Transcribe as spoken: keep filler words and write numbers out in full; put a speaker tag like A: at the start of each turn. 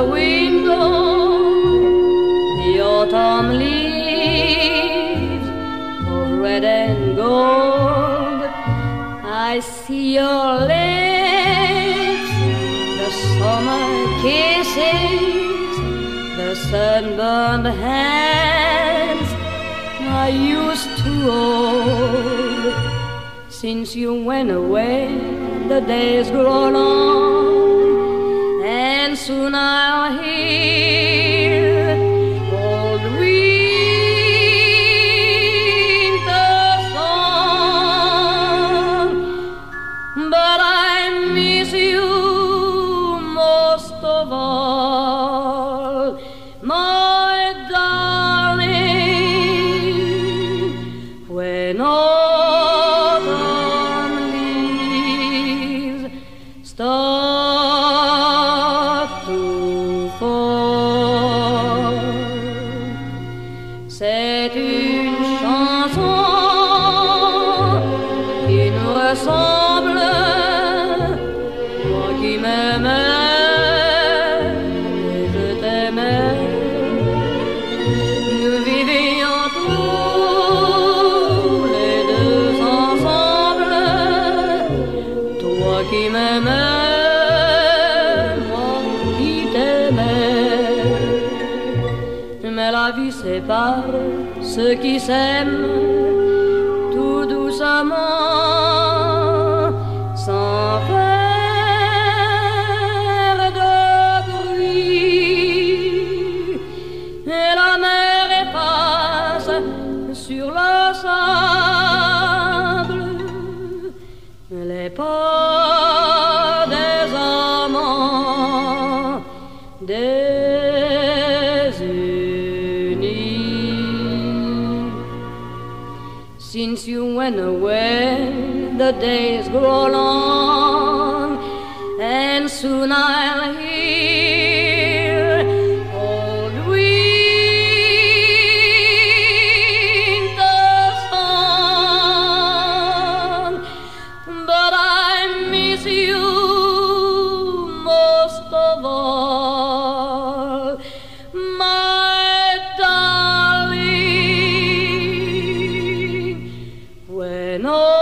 A: the window, the autumn leaves of red and gold. I see your lips, the summer kisses, the sunburned hands I used to hold. Since you went away, the days grow long, and soon I'll hear old winter song. But I miss you most of all, my darling. When autumn leaves start to fall, c'est une chanson qui nous ressemble, moi qui m'aimais et je t'aimais. Nous vivions tous les deux ensemble, toi qui m'aimais, moi qui t'aimais. Mais la vie sépare ceux qui s'aiment tout doucement, sans faire de bruit. Et la mer efface sur le sable les pas des amants désunis. Since you went away, the days grow long, and soon I'll hear old winter song. But I miss you most of all, my darling. When